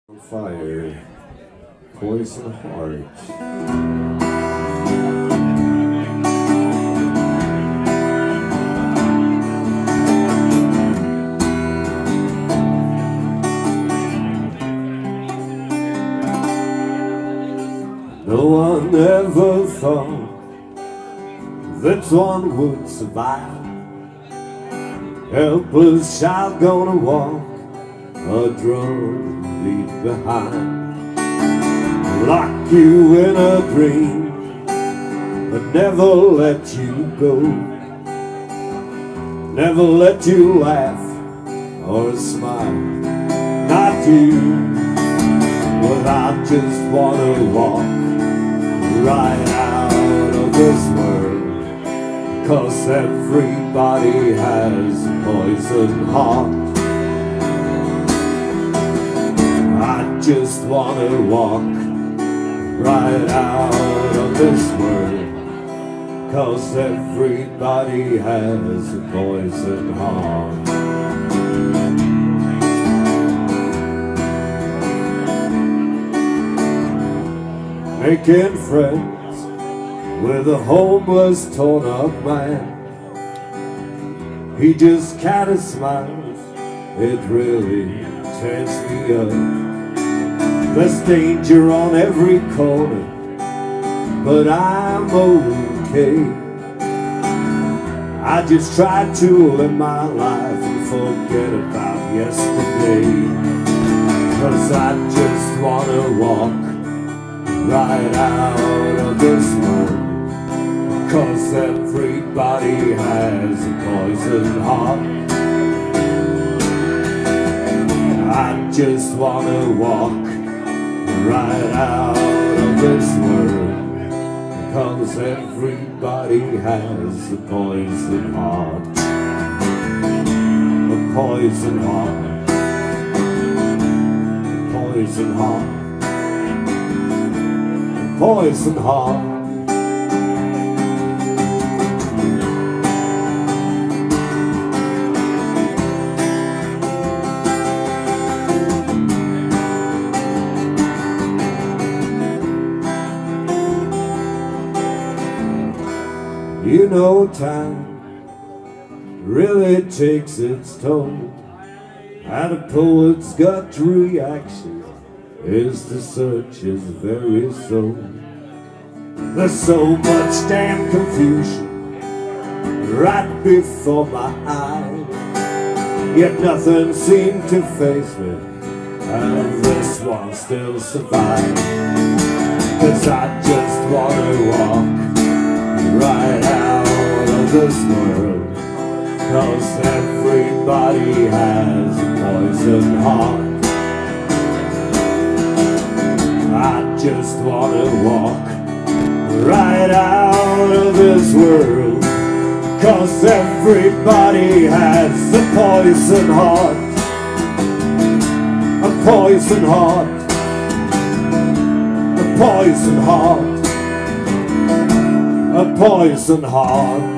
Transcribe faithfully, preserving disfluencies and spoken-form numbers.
On fire, poison heart. No one ever thought that one would survive. Helpless child gonna walk a drug leave behind. Lock you in a dream, but never let you go. Never let you laugh or smile. Not you. Well, I just wanna walk right out of this world, 'cause everybody has a poison heart. I just wanna walk right out of this world, 'cause everybody has a poison heart. Making friends with a homeless, torn up man. He just kinda smiles, it really tears me up. There's danger on every corner, but I'm okay. I just try to live my life and forget about yesterday, 'cause I just wanna walk right out of this world, 'cause everybody has a poison heart. I just wanna walk right out of this world, 'cause everybody has a poison heart. A poison heart. A poison heart. Poison heart. You know time really takes its toll, and a poet's gut reaction is to search his very soul. There's so much damn confusion right before my eyes, yet nothing seemed to face me, and this one still survives. 'Cause I just wanna walk right out of this world, 'cause everybody has a poison heart. I just wanna walk right out of this world, 'cause everybody has a poison heart. A poison heart. A poison heart. A poison heart.